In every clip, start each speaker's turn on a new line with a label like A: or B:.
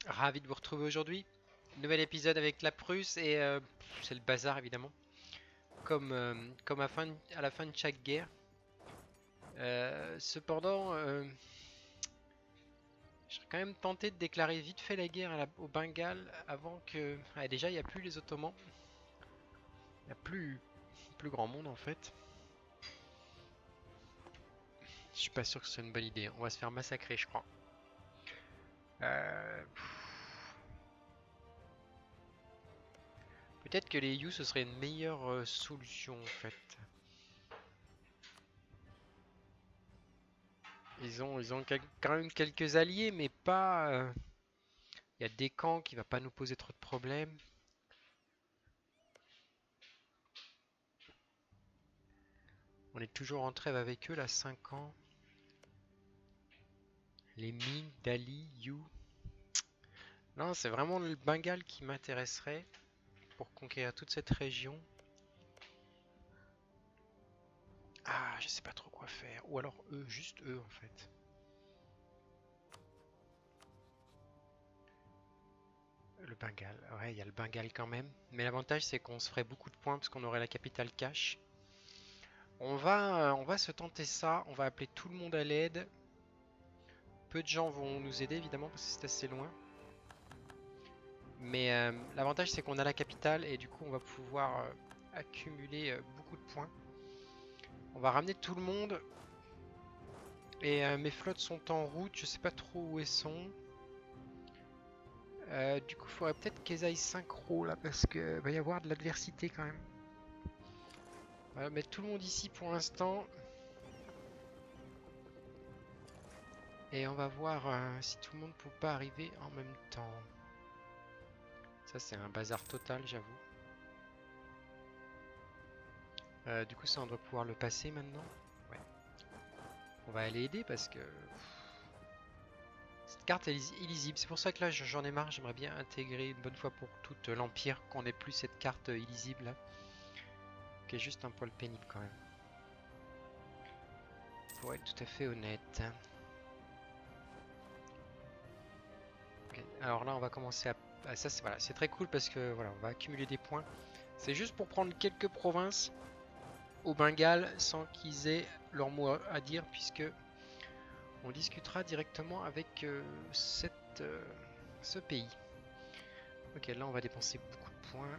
A: Ravi de vous retrouver aujourd'hui. Nouvel épisode avec la Prusse et c'est le bazar évidemment. Comme à la fin de chaque guerre. Cependant, je serais quand même tenté de déclarer vite fait la guerre au Bengale avant que. Ah, déjà, il n'y a plus les Ottomans. Il n'y a plus grand monde en fait. Je suis pas sûr que ce soit une bonne idée. On va se faire massacrer, je crois. Euh, Peut-être que les You ce serait une meilleure solution en fait. Ils ont quand même quelques alliés, mais pas. Il y a des camps qui va pas nous poser trop de problèmes. On est toujours en trêve avec eux là, 5 ans. Les Ming, Dali, You. Non, c'est vraiment le Bengale qui m'intéresserait pour conquérir toute cette région. Ah, je sais pas trop quoi faire. Ou alors eux, juste eux en fait. Le Bengale, ouais, il y a le Bengale quand même. Mais l'avantage c'est qu'on se ferait beaucoup de points parce qu'on aurait la capitale cash. On va se tenter ça. On va appeler tout le monde à l'aide. Peu de gens vont nous aider évidemment parce que c'est assez loin. Mais l'avantage c'est qu'on a la capitale et du coup on va pouvoir accumuler beaucoup de points. On va ramener tout le monde et mes flottes sont en route, je sais pas trop où elles sont. Du coup il faudrait peut-être qu'elles aillent synchro là parce que va y avoir de l'adversité quand même. On va mettre tout le monde ici pour l'instant et on va voir si tout le monde peut pas arriver en même temps. Ça c'est un bazar total j'avoue. Du coup ça on doit pouvoir le passer maintenant. Ouais. On va aller aider parce que cette carte est illisible, c'est pour ça que là j'en ai marre, j'aimerais bien intégrer une bonne fois pour toutes l'Empire, qu'on n'ait plus cette carte illisible là, qui est juste un poil pénible quand même, pour être tout à fait honnête. Ok, alors là on va commencer à... Ah, ça c'est voilà, c'est très cool parce que voilà, on va accumuler des points. C'est juste pour prendre quelques provinces au Bengale sans qu'ils aient leur mot à dire, puisque on discutera directement avec ce pays. Ok, là on va dépenser beaucoup de points.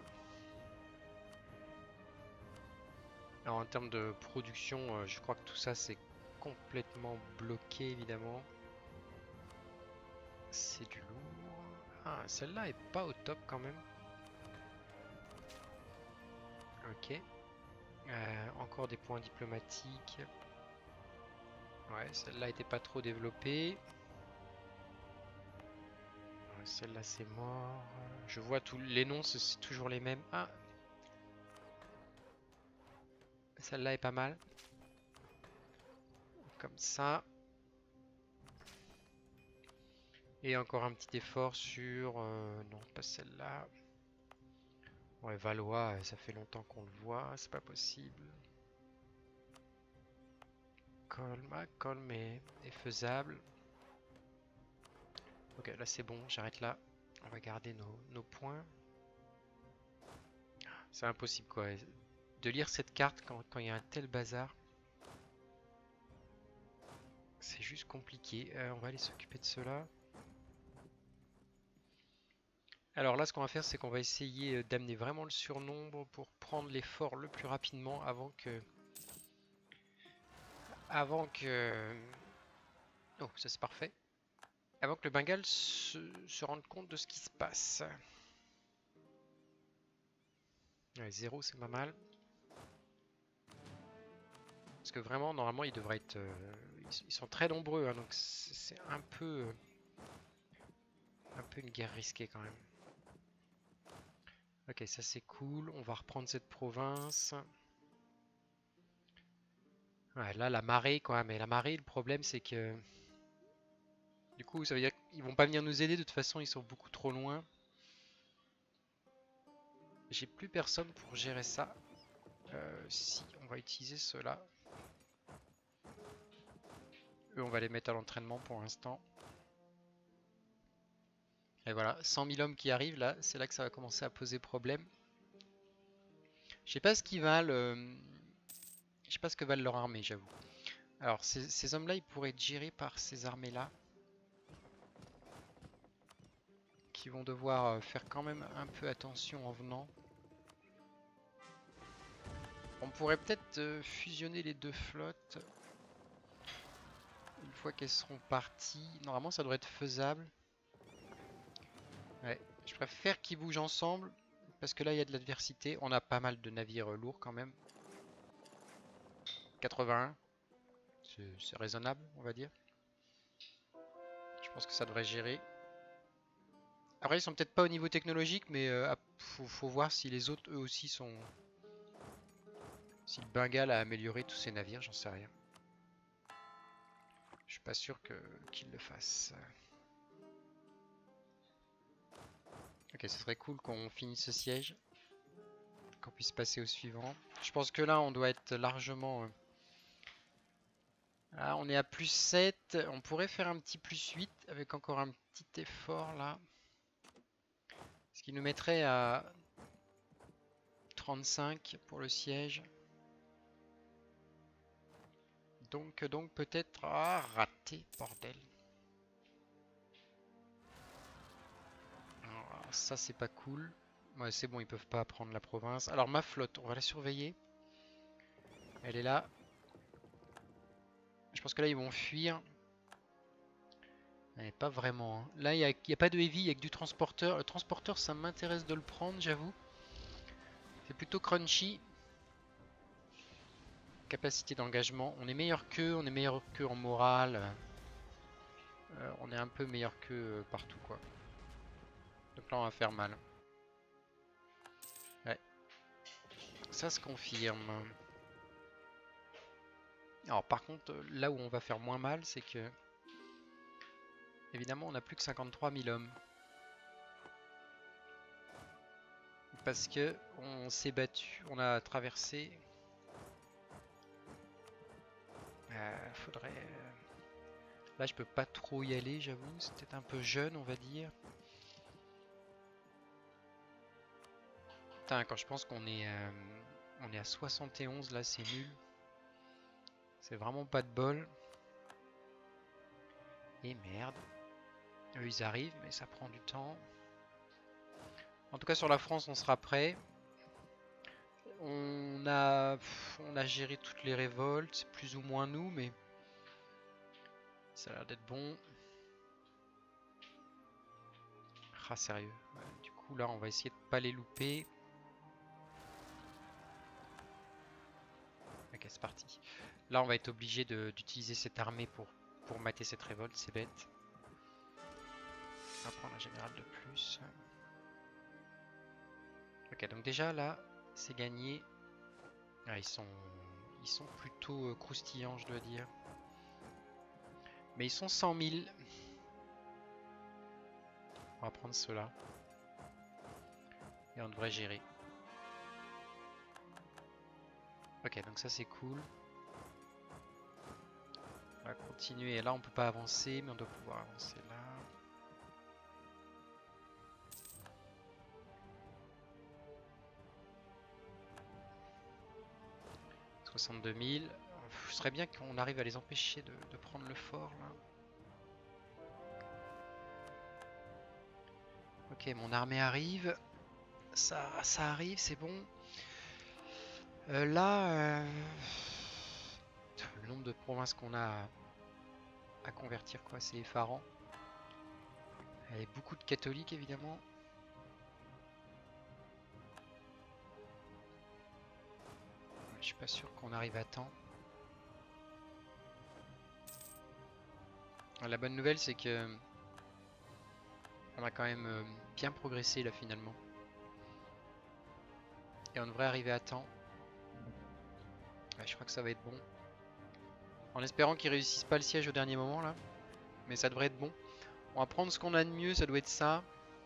A: Alors en termes de production, je crois que tout ça c'est complètement bloqué évidemment. C'est du lourd. Ah, celle-là est pas au top quand même. Ok. Encore des points diplomatiques. Ouais, celle-là était pas trop développée. Celle-là c'est mort. Je vois tous les noms, c'est toujours les mêmes. Ah, celle-là est pas mal. Comme ça. Et encore un petit effort sur... non, pas celle-là. Ouais, Valois, ça fait longtemps qu'on le voit, c'est pas possible. Colm est faisable. Ok, là c'est bon, j'arrête là. On va garder nos points. C'est impossible quoi. De lire cette carte quand il y a un tel bazar. C'est juste compliqué. On va aller s'occuper de cela. Alors là, ce qu'on va faire, c'est qu'on va essayer d'amener vraiment le surnombre pour prendre les forts le plus rapidement avant que... Avant que... Oh, ça c'est parfait. Avant que le Bengale se rende compte de ce qui se passe. Ouais, 0, c'est pas mal. Parce que vraiment, normalement, ils devraient être... ils sont très nombreux, hein, donc c'est un peu une guerre risquée quand même. Ok, ça c'est cool. On va reprendre cette province. Ouais, là, la marée, quoi. Mais la marée, le problème, c'est que... Du coup, ça veut dire qu'ils vont pas venir nous aider. De toute façon, ils sont beaucoup trop loin. J'ai plus personne pour gérer ça. Si, on va utiliser ceux-là. Eux, on va les mettre à l'entraînement pour l'instant. Et voilà, 100 000 hommes qui arrivent là, c'est là que ça va commencer à poser problème. Je sais pas ce qu'ils valent, je sais pas ce que valent leur armée, j'avoue. Alors ces hommes-là, ils pourraient être gérés par ces armées-là, qui vont devoir faire quand même un peu attention en venant. On pourrait peut-être fusionner les deux flottes une fois qu'elles seront parties. Normalement, ça devrait être faisable. Ouais, je préfère qu'ils bougent ensemble parce que là, il y a de l'adversité. On a pas mal de navires lourds quand même. 81, c'est raisonnable, on va dire. Je pense que ça devrait gérer. Après, ils sont peut-être pas au niveau technologique, mais faut voir si les autres, eux aussi, sont... Si le Bengale a amélioré tous ses navires, j'en sais rien. Je suis pas sûr qu'ils le fassent. Ok, ce serait cool qu'on finisse ce siège. Qu'on puisse passer au suivant. Je pense que là, on doit être largement... Ah, on est à plus 7. On pourrait faire un petit plus 8 avec encore un petit effort là. Ce qui nous mettrait à 35 pour le siège. Donc peut-être... Ah, raté, bordel. Alors, ça, c'est pas cool. Ouais, c'est bon, ils peuvent pas prendre la province. Alors, ma flotte, on va la surveiller. Elle est là. Je pense que là, ils vont fuir. Mais pas vraiment. Hein. Là, il n'y a pas de heavy, il n'y a que du transporteur. Le transporteur, ça m'intéresse de le prendre, j'avoue. C'est plutôt crunchy. Capacité d'engagement. On est meilleur qu'eux, on est meilleur qu'eux en morale. On est un peu meilleur qu'eux partout, quoi. Donc là, on va faire mal. Ouais. Ça se confirme. Alors, par contre, là où on va faire moins mal, c'est que... Évidemment, on n'a plus que 53 000 hommes. Parce que on s'est battu, on a traversé. Faudrait. Là, je peux pas trop y aller, j'avoue. C'est peut-être un peu jeune, on va dire. Putain, quand je pense qu'on est, on est à 71, là, c'est nul. C'est vraiment pas de bol. Et merde. Eux, ils arrivent, mais ça prend du temps. En tout cas, sur la France, on sera prêt. On a géré toutes les révoltes, c'est plus ou moins nous, mais ça a l'air d'être bon. Ah, sérieux. Ouais, du coup, là, on va essayer de pas les louper. Ok, c'est parti. Là, on va être obligé d'utiliser cette armée pour mater cette révolte, c'est bête. On va prendre un général de plus. Ok, donc déjà, là, c'est gagné. Ah, ils sont plutôt croustillants, je dois dire. Mais ils sont 100 000. On va prendre ceux-là. Et on devrait gérer. Ok, donc ça c'est cool. On va continuer. Là, on peut pas avancer, mais on doit pouvoir avancer là. « 62 000. Ce serait bien qu'on arrive à les empêcher de prendre le fort là. Ok, mon armée arrive. Ça arrive, c'est bon. Là, le nombre de provinces qu'on a à convertir, quoi, c'est effarant. Et beaucoup de catholiques, évidemment. Je suis pas sûr qu'on arrive à temps. La bonne nouvelle, c'est que on a quand même bien progressé là finalement. Et on devrait arriver à temps. Ouais, je crois que ça va être bon. En espérant qu'ils réussissent pas le siège au dernier moment là. Mais ça devrait être bon. On va prendre ce qu'on a de mieux, ça doit être ça.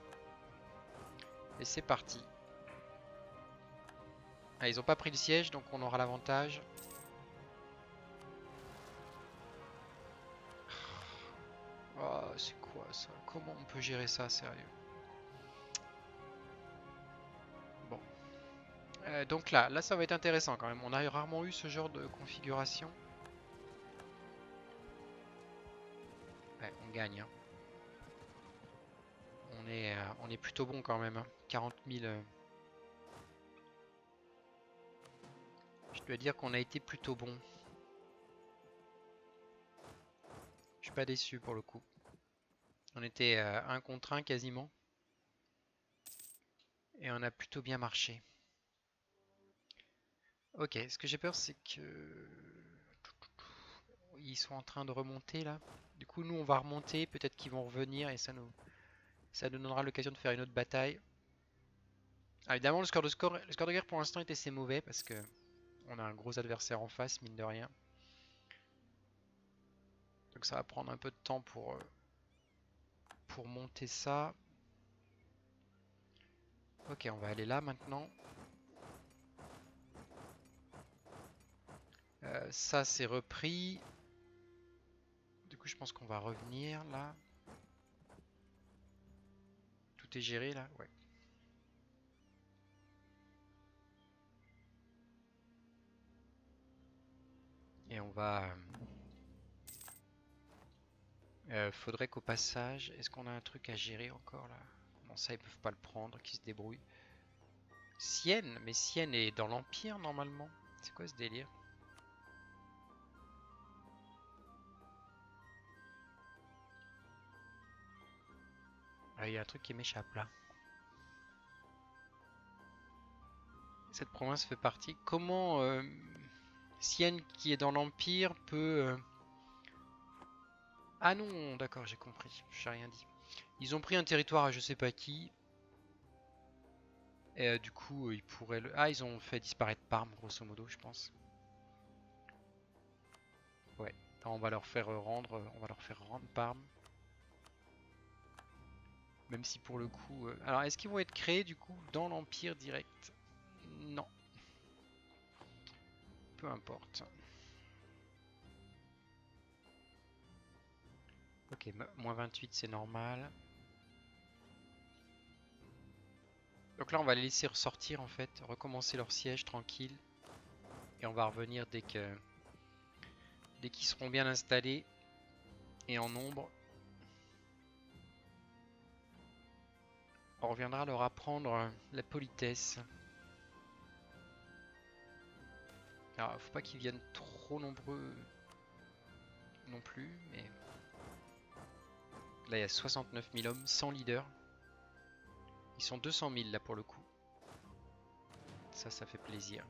A: Et c'est parti. Ah, ils ont pas pris le siège, donc on aura l'avantage. Oh, c'est quoi ça? comment on peut gérer ça, sérieux? Bon. Donc là ça va être intéressant quand même. On a rarement eu ce genre de configuration. Ouais, on gagne, hein. On est plutôt bon quand même, hein. 40 000. Je dois dire qu'on a été plutôt bon. Je suis pas déçu pour le coup. On était 1 contre 1 quasiment. Et on a plutôt bien marché. Ok, ce que j'ai peur c'est que... Ils sont en train de remonter là. Du coup nous on va remonter, peut-être qu'ils vont revenir et ça nous donnera l'occasion de faire une autre bataille. Ah, évidemment le score de guerre pour l'instant est assez mauvais parce que on a un gros adversaire en face, mine de rien. Donc ça va prendre un peu de temps pour monter ça. Ok, on va aller là maintenant. Ça c'est repris. Du coup je pense qu'on va revenir là. Tout est géré là? Ouais. Et on va... faudrait qu'au passage... Est-ce qu'on a un truc à gérer encore là? Non, ça ils peuvent pas le prendre, qu'ils se débrouillent. Sienne? Mais Sienne est dans l'Empire normalement. C'est quoi ce délire? Ah, il y a un truc qui m'échappe là. Cette province fait partie. Comment Sienne qui est dans l'Empire peut... Ah non, d'accord, j'ai compris. J'ai rien dit. Ils ont pris un territoire à je sais pas qui. Et du coup, ils pourraient le... Ah, ils ont fait disparaître Parme, grosso modo, je pense. Ouais. On va leur faire rendre... On va leur faire rendre Parme. Même si pour le coup... Alors, est-ce qu'ils vont être créés, du coup, dans l'Empire direct? Non. Peu importe. Ok, moins 28, c'est normal. Donc là, on va les laisser ressortir, en fait. Recommencer leur siège, tranquille. Et on va revenir dès qu'ils seront bien installés et en nombre. On reviendra leur apprendre la politesse. Alors, faut pas qu'ils viennent trop nombreux non plus, mais... Là, il y a 69 000 hommes, sans leader. Ils sont 200 000 là pour le coup. Ça fait plaisir.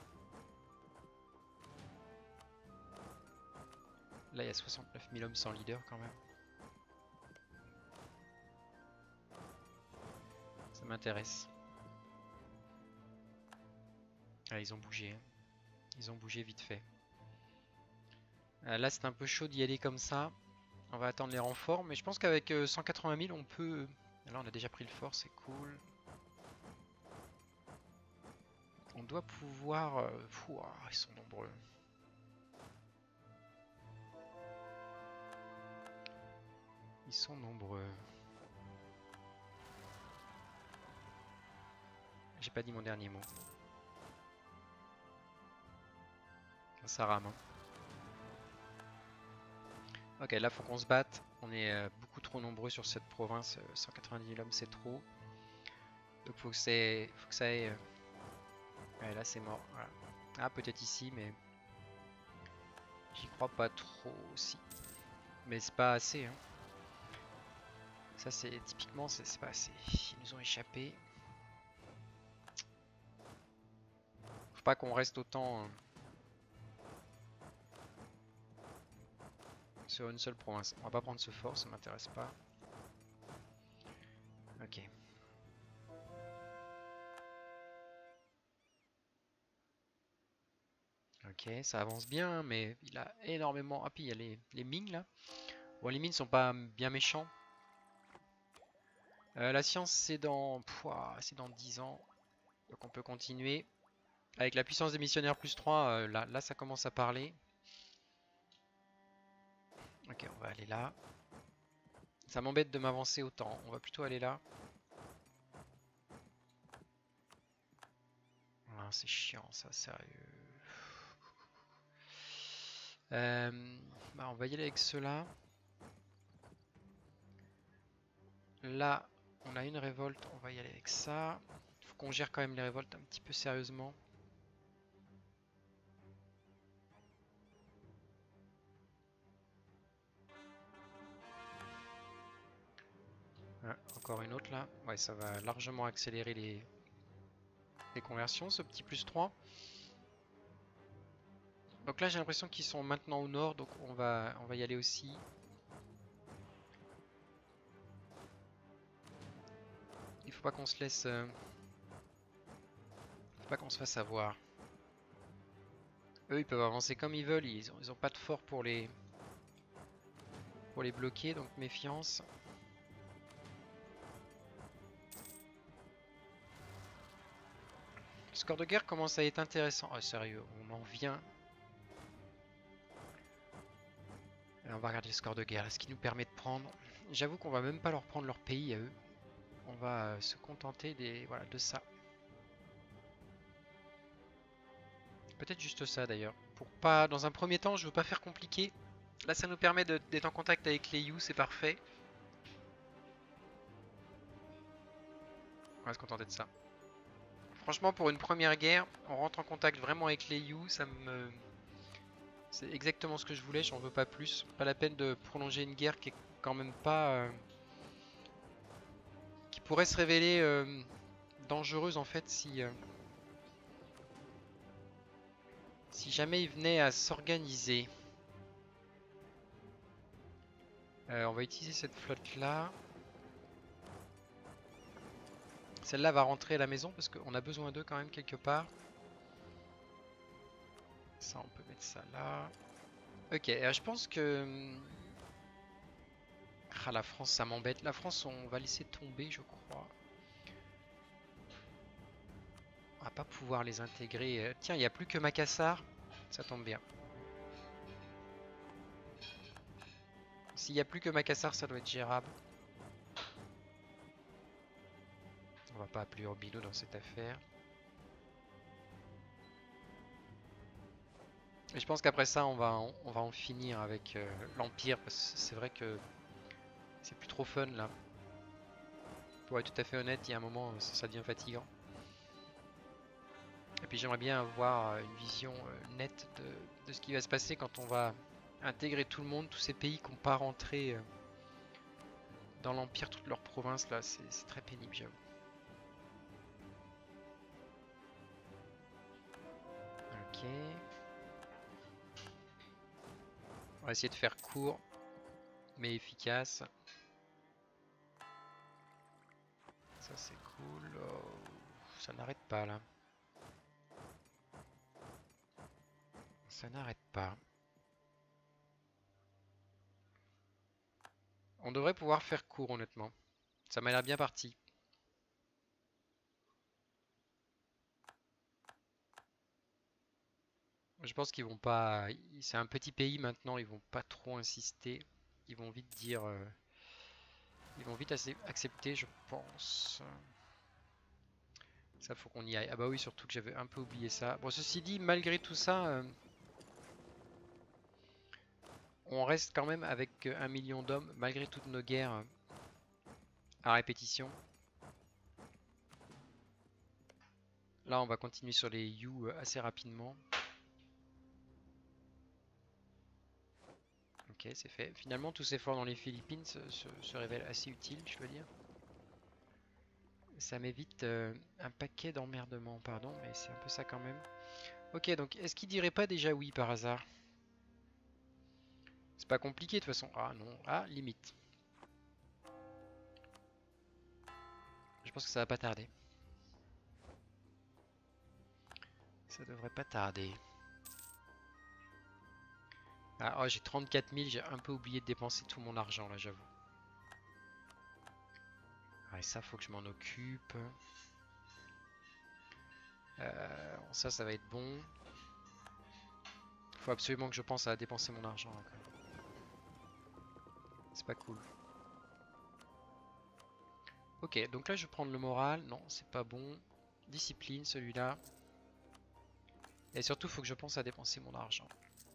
A: Là, il y a 69 000 hommes sans leader quand même. Ça m'intéresse. Ah, ils ont bougé, hein. Ils ont bougé vite fait. Là, c'est un peu chaud d'y aller comme ça. On va attendre les renforts, mais je pense qu'avec 180 000, on peut... Là, on a déjà pris le fort, c'est cool. On doit pouvoir... Pouah, ils sont nombreux. Ils sont nombreux. J'ai pas dit mon dernier mot. Ça rame, hein. Ok, là faut qu'on se batte. On est beaucoup trop nombreux sur cette province. 190 000 hommes, c'est trop. Donc faut que ça aille. Ouais, là c'est mort. Voilà. Ah, peut-être ici, mais j'y crois pas trop aussi. Mais c'est pas assez, hein. Ça c'est typiquement, c'est pas assez. Ils nous ont échappé. Faut pas qu'on reste autant sur une seule province. On va pas prendre ce fort, ça m'intéresse pas. Ok. Ok, ça avance bien, mais il a énormément... Ah, puis il y a les mines là. Bon, les mines sont pas bien méchants. La science, c'est dans... Pouah, c'est dans 10 ans. Donc on peut continuer. Avec la puissance des missionnaires plus 3, là ça commence à parler. Ok, on va aller là. Ça m'embête de m'avancer autant. On va plutôt aller là. Ah, c'est chiant ça, sérieux. Bah, on va y aller avec ceux-là. Là, on a une révolte, on va y aller avec ça. Faut qu'on gère quand même les révoltes un petit peu sérieusement. Ah, encore une autre là. Ouais, ça va largement accélérer les conversions, ce petit +3. Donc là, j'ai l'impression qu'ils sont maintenant au nord, donc on va y aller aussi. Il faut pas qu'on se laisse... faut pas qu'on se fasse avoir. Eux, ils peuvent avancer comme ils veulent, ils ont pas de fort pour les bloquer, donc méfiance. Le score de guerre commence à être intéressant. Oh sérieux, on en vient. Alors, on va regarder le score de guerre, ce qui nous permet de prendre. J'avoue qu'on va même pas leur prendre leur pays à eux. On va se contenter voilà, de ça. Peut-être juste ça d'ailleurs. Pour pas, dans un premier temps, je veux pas faire compliqué. Là, ça nous permet d'être en contact avec les You, c'est parfait. On va se contenter de ça. Franchement, pour une première guerre, on rentre en contact vraiment avec les You, c'est exactement ce que je voulais, j'en veux pas plus. Pas la peine de prolonger une guerre qui est quand même pas... qui pourrait se révéler dangereuse en fait si jamais il venait à s'organiser. On va utiliser cette flotte là. Celle-là va rentrer à la maison parce qu'on a besoin d'eux quand même quelque part. Ça, on peut mettre ça là. Ok, je pense que... Ah, la France, ça m'embête. La France, on va laisser tomber, je crois. On va pas pouvoir les intégrer. Tiens, il n'y a plus que Macassar. Ça tombe bien. S'il n'y a plus que Macassar, ça doit être gérable. On va pas appeler Urbino dans cette affaire. Et je pense qu'après ça, on va en finir avec l'Empire. Parce que c'est vrai que c'est plus trop fun là. Pour être tout à fait honnête, il y a un moment, ça devient fatigant. Et puis j'aimerais bien avoir une vision nette de ce qui va se passer quand on va intégrer tout le monde, tous ces pays qui n'ont pas rentré dans l'Empire, toutes leurs provinces là, c'est très pénible j'avoue. Ok. On va essayer de faire court, mais efficace. Ça c'est cool. Oh, ça n'arrête pas là. Ça n'arrête pas. On devrait pouvoir faire court honnêtement. Ça m'a l'air bien parti. Je pense qu'ils vont pas... C'est un petit pays maintenant, ils vont pas trop insister. Ils vont vite dire... Ils vont vite accepter, je pense. Ça, faut qu'on y aille. Ah bah oui, surtout que j'avais un peu oublié ça. Bon, ceci dit, malgré tout ça, on reste quand même avec 1 million d'hommes, malgré toutes nos guerres à répétition. Là, on va continuer sur les You assez rapidement. Ok, c'est fait. Finalement, tous ces forts dans les Philippines se révèlent assez utiles, je veux dire. Ça m'évite un paquet d'emmerdements, pardon, mais c'est un peu ça quand même. Ok, donc est-ce qu'il dirait pas déjà oui par hasard? C'est pas compliqué de toute façon. Ah non, ah, limite. Je pense que ça va pas tarder. Ça devrait pas tarder. Ah, oh, j'ai 34 000, j'ai un peu oublié de dépenser tout mon argent là, j'avoue. Ah, et ça, faut que je m'en occupe. Ça va être bon. Faut absolument que je pense à dépenser mon argent là, quand même. C'est pas cool. Ok, donc là je vais prendre le moral. Non, c'est pas bon. Discipline, celui-là. Et surtout, il faut que je pense à dépenser mon argent.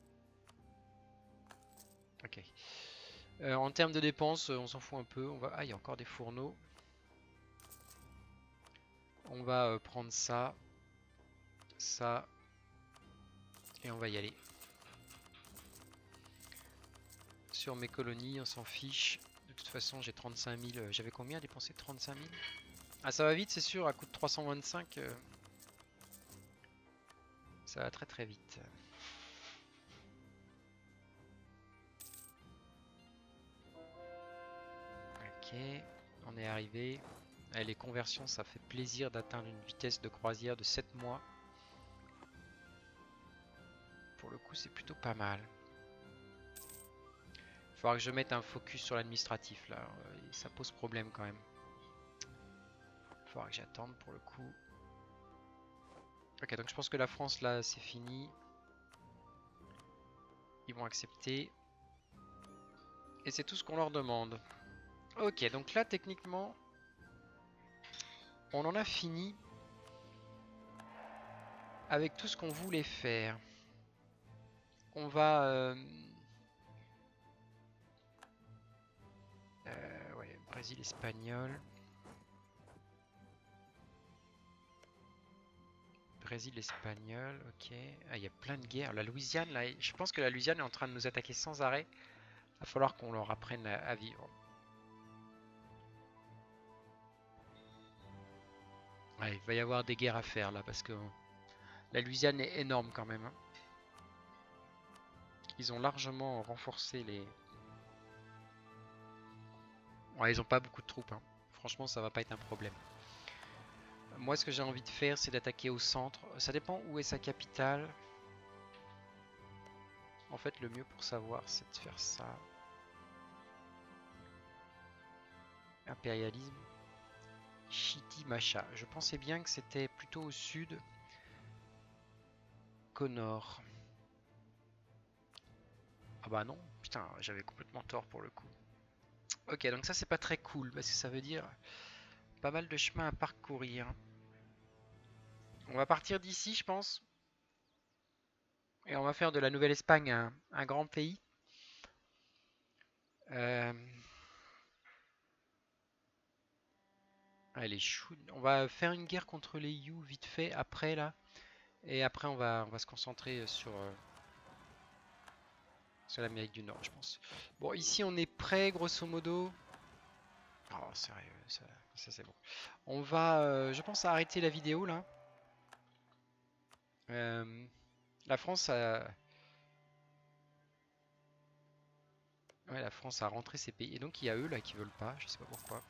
A: Ok. En termes de dépenses, on s'en fout un peu. On va... Ah, il y a encore des fourneaux. On va prendre ça. Ça. Et on va y aller. Sur mes colonies, on s'en fiche. De toute façon, j'ai 35 000. J'avais combien à dépenser? 35 000. Ah, ça va vite, c'est sûr. À coût de 325, ça va très très vite. Ok, on est arrivé. Et les conversions, ça fait plaisir d'atteindre une vitesse de croisière de 7 mois. Pour le coup, c'est plutôt pas mal. Il faudra que je mette un focus sur l'administratif là. Ça pose problème quand même. Il faudra que j'attende pour le coup. Ok, donc je pense que la France là, c'est fini. Ils vont accepter. Et c'est tout ce qu'on leur demande. Ok, donc là, techniquement, on en a fini avec tout ce qu'on voulait faire. On va... ouais, Brésil, espagnol. Brésil, espagnol, ok. Ah, il y a plein de guerres. La Louisiane, là, je pense que la Louisiane est en train de nous attaquer sans arrêt. Va falloir qu'on leur apprenne à vivre. Ouais, il va y avoir des guerres à faire là, parce que la Louisiane est énorme quand même, hein. Ils ont largement renforcé les... Ouais, ils ont pas beaucoup de troupes, hein. Franchement, ça va pas être un problème. Moi, ce que j'ai envie de faire, c'est d'attaquer au centre. Ça dépend où est sa capitale. En fait, le mieux pour savoir, c'est de faire ça. Impérialisme. Chitti-Macha. Je pensais bien que c'était plutôt au sud qu'au nord. Ah bah non, putain, j'avais complètement tort pour le coup. Ok, donc ça c'est pas très cool, parce que ça veut dire pas mal de chemin à parcourir. On va partir d'ici, je pense. Et on va faire de la Nouvelle-Espagne un grand pays. Euh... Allez, chou. On va faire une guerre contre les You vite fait après là. Et après on va se concentrer sur l'Amérique du Nord, je pense. Bon, ici on est prêt, grosso modo. Oh, sérieux, ça c'est bon. On va, je pense, arrêter la vidéo là. Euh, la France a... Ouais, la France a rentré ses pays. Et donc il y a eux là qui veulent pas, je sais pas pourquoi.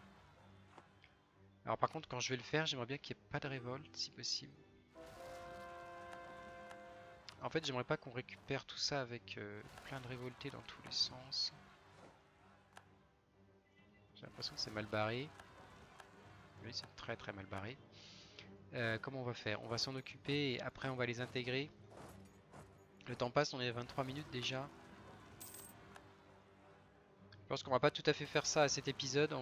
A: Alors par contre, quand je vais le faire, j'aimerais bien qu'il n'y ait pas de révolte, si possible. En fait, j'aimerais pas qu'on récupère tout ça avec plein de révoltés dans tous les sens. J'ai l'impression que c'est mal barré. Oui, c'est très très mal barré. Comment on va faire? On va s'en occuper et après on va les intégrer. Le temps passe, on est à 23 minutes déjà. Je pense qu'on va pas tout à fait faire ça à cet épisode.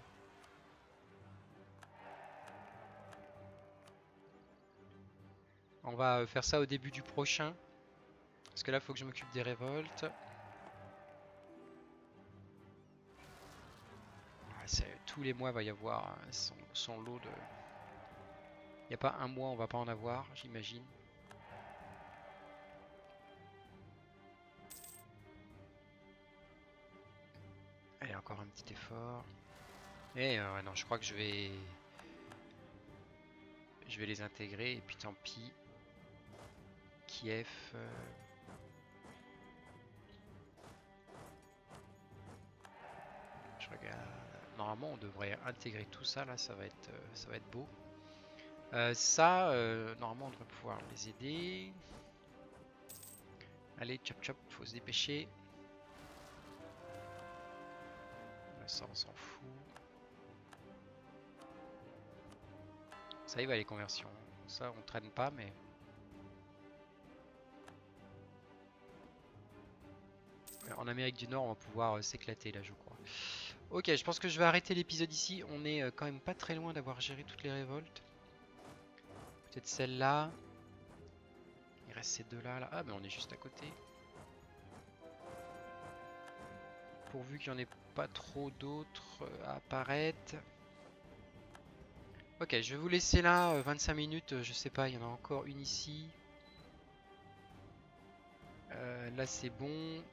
A: On va faire ça au début du prochain. Parce que là, il faut que je m'occupe des révoltes. Ah, tous les mois, il va y avoir son lot de... Il n'y a pas un mois, on va pas en avoir, j'imagine. Allez, encore un petit effort. Et ouais, non, je crois que je vais les intégrer. Et puis tant pis. Kiev... je regarde... Normalement, on devrait intégrer tout ça, là, ça va être beau. Normalement, on devrait pouvoir les aider. Allez, chop chop, faut se dépêcher. Ça, on s'en fout. Ça y va, les conversions. Ça, on traîne pas, mais... En Amérique du Nord, on va pouvoir s'éclater, là, je crois. Ok, je pense que je vais arrêter l'épisode ici. On est quand même pas très loin d'avoir géré toutes les révoltes. Peut-être celle-là. Il reste ces deux-là. Là. Ah, mais on est juste à côté. Pourvu qu'il n'y en ait pas trop d'autres à apparaître. Ok, je vais vous laisser là 25 minutes. Je sais pas, il y en a encore une ici. Là, c'est bon.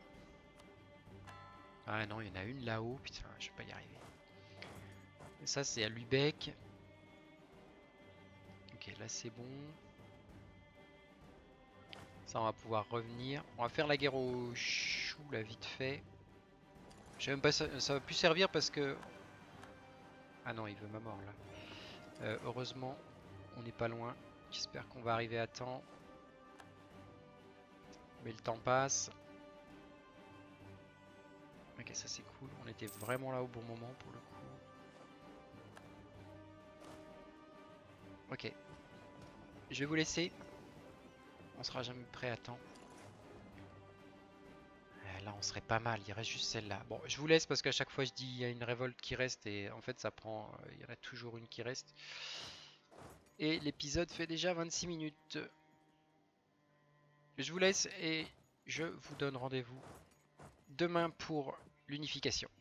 A: Ah non, il y en a une là-haut. Putain, je vais pas y arriver. Et ça, c'est à Lübeck. Ok, là, c'est bon. Ça, on va pouvoir revenir. On va faire la guerre aux choux, là, vite fait. Je sais même pas, ça va plus servir parce que... Ah non, il veut ma mort, là. Heureusement, on n'est pas loin. J'espère qu'on va arriver à temps. Mais le temps passe. Ok, ça c'est cool. On était vraiment là au bon moment pour le coup. Ok. Je vais vous laisser. On sera jamais prêt à temps. Là, on serait pas mal. Il reste juste celle-là. Bon, je vous laisse parce qu'à chaque fois je dis il y a une révolte qui reste et en fait ça prend. Il y en a toujours une qui reste. Et l'épisode fait déjà 26 minutes. Je vous laisse et je vous donne rendez-vous demain pour l'unification.